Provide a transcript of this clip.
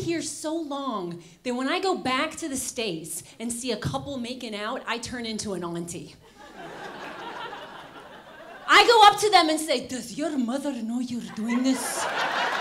here so long that when I go back to the States and see a couple making out, I turn into an auntie. I go up to them and say, does your mother know you're doing this?